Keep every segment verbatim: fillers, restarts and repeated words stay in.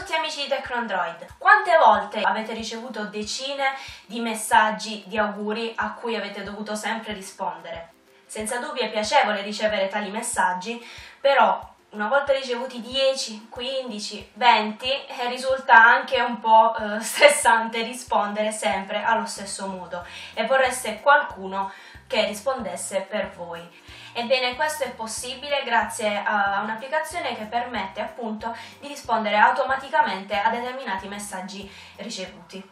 tutti amici di TecnoAndroid! Quante volte avete ricevuto decine di messaggi di auguri a cui avete dovuto sempre rispondere? Senza dubbio è piacevole ricevere tali messaggi, però una volta ricevuti dieci, quindici, venti eh, risulta anche un po' eh, stressante rispondere sempre allo stesso modo e vorreste qualcuno che rispondesse per voi. Ebbene, questo è possibile grazie a un'applicazione che permette appunto di rispondere automaticamente a determinati messaggi ricevuti.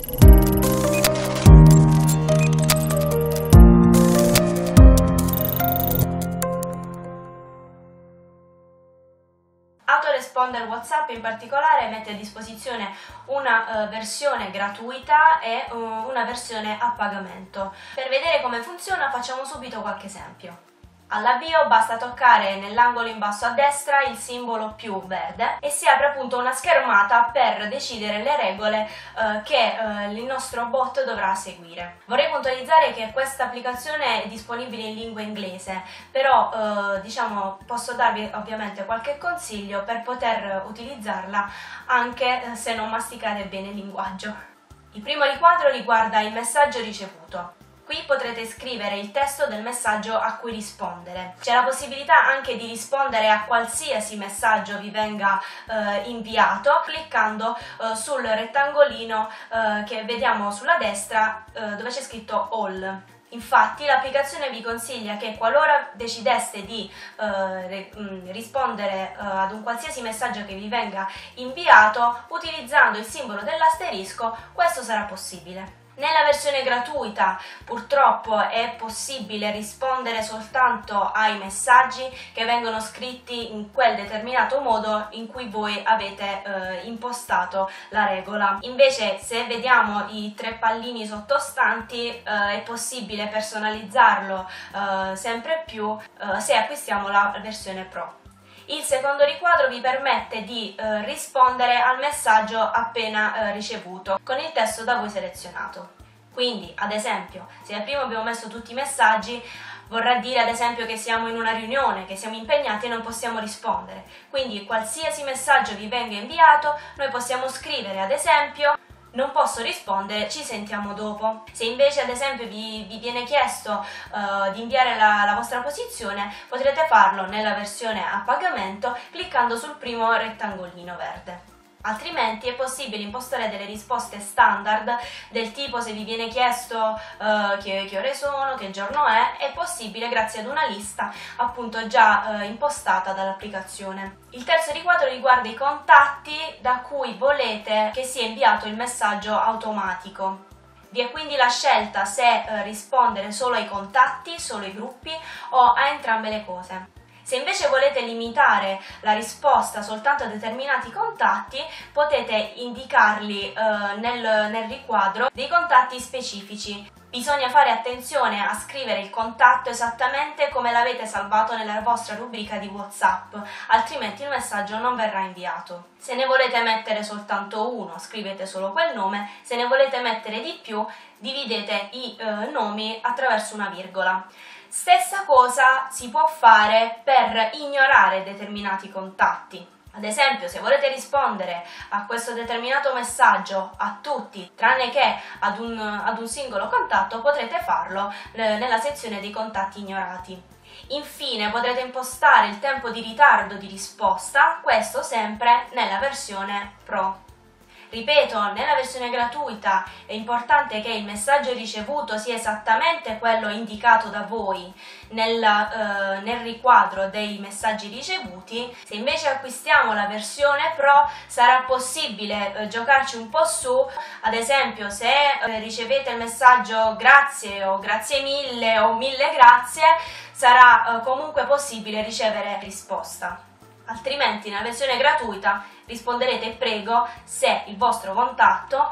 Autoresponder WhatsApp in particolare mette a disposizione una uh, versione gratuita e uh, una versione a pagamento. Per vedere come funziona facciamo subito qualche esempio. All'avvio basta toccare nell'angolo in basso a destra il simbolo più verde e si apre appunto una schermata per decidere le regole eh, che eh, il nostro bot dovrà seguire. Vorrei puntualizzare che questa applicazione è disponibile in lingua inglese, però eh, diciamo posso darvi ovviamente qualche consiglio per poter utilizzarla anche se non masticate bene il linguaggio. Il primo riquadro riguarda il messaggio ricevuto. Qui potrete scrivere il testo del messaggio a cui rispondere. C'è la possibilità anche di rispondere a qualsiasi messaggio vi venga eh, inviato cliccando eh, sul rettangolino eh, che vediamo sulla destra eh, dove c'è scritto All. Infatti l'applicazione vi consiglia che qualora decideste di eh, rispondere eh, ad un qualsiasi messaggio che vi venga inviato utilizzando il simbolo dell'asterisco, questo sarà possibile. Nella versione gratuita purtroppo è possibile rispondere soltanto ai messaggi che vengono scritti in quel determinato modo in cui voi avete eh, impostato la regola. Invece se vediamo i tre pallini sottostanti eh, è possibile personalizzarlo eh, sempre più eh, se acquistiamo la versione Pro. Il secondo riquadro vi permette di eh, rispondere al messaggio appena eh, ricevuto con il testo da voi selezionato. Quindi, ad esempio, se al primo abbiamo messo tutti i messaggi, vorrà dire ad esempio che siamo in una riunione, che siamo impegnati e non possiamo rispondere. Quindi qualsiasi messaggio vi venga inviato, noi possiamo scrivere ad esempio non posso rispondere, ci sentiamo dopo. Se invece ad esempio vi, vi viene chiesto uh, di inviare la, la vostra posizione, potrete farlo nella versione a pagamento cliccando sul primo rettangolino verde. Altrimenti è possibile impostare delle risposte standard del tipo se vi viene chiesto uh, che, che ore sono, che giorno è, è possibile grazie ad una lista appunto già uh, impostata dall'applicazione. Il terzo riquadro riguarda i contatti da cui volete che sia inviato il messaggio automatico. Vi è quindi la scelta se uh, rispondere solo ai contatti, solo ai gruppi o a entrambe le cose. Se invece volete limitare la risposta soltanto a determinati contatti, potete indicarli eh, nel, nel riquadro dei contatti specifici. Bisogna fare attenzione a scrivere il contatto esattamente come l'avete salvato nella vostra rubrica di WhatsApp, altrimenti il messaggio non verrà inviato. Se ne volete mettere soltanto uno, scrivete solo quel nome, se ne volete mettere di più, dividete i eh, nomi attraverso una virgola. Stessa cosa si può fare per ignorare determinati contatti. Ad esempio, se volete rispondere a questo determinato messaggio a tutti, tranne che ad un, ad un singolo contatto, potrete farlo eh, nella sezione dei contatti ignorati. Infine potrete impostare il tempo di ritardo di risposta, questo sempre nella versione Pro. Ripeto, nella versione gratuita è importante che il messaggio ricevuto sia esattamente quello indicato da voi nel, eh, nel riquadro dei messaggi ricevuti. Se invece acquistiamo la versione Pro sarà possibile eh, giocarci un po' su, ad esempio se eh, ricevete il messaggio grazie o grazie mille o mille grazie, sarà eh, comunque possibile ricevere risposta. Altrimenti nella versione gratuita risponderete prego se il vostro contatto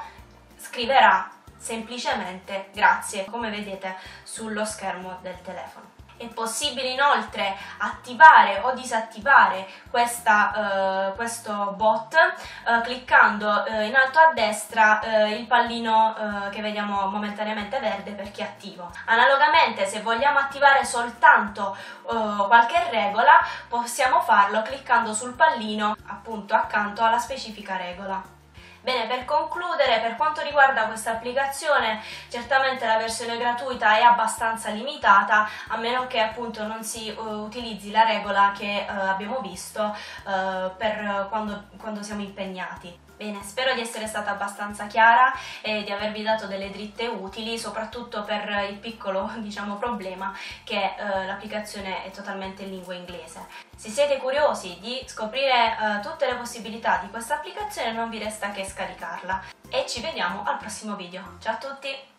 scriverà semplicemente grazie, come vedete sullo schermo del telefono. È possibile inoltre attivare o disattivare questa, eh, questo bot eh, cliccando eh, in alto a destra eh, il pallino eh, che vediamo momentaneamente verde per chi è attivo. Analogamente, se vogliamo attivare soltanto eh, qualche regola, possiamo farlo cliccando sul pallino appunto accanto alla specifica regola. Bene, per concludere, per quanto riguarda questa applicazione, certamente la versione gratuita è abbastanza limitata, a meno che appunto non si uh, utilizzi la regola che uh, abbiamo visto uh, per quando, quando siamo impegnati. Bene, spero di essere stata abbastanza chiara e di avervi dato delle dritte utili, soprattutto per il piccolo, diciamo, problema che eh, l'applicazione è totalmente in lingua inglese. Se siete curiosi di scoprire eh, tutte le possibilità di questa applicazione, non vi resta che scaricarla. E ci vediamo al prossimo video. Ciao a tutti!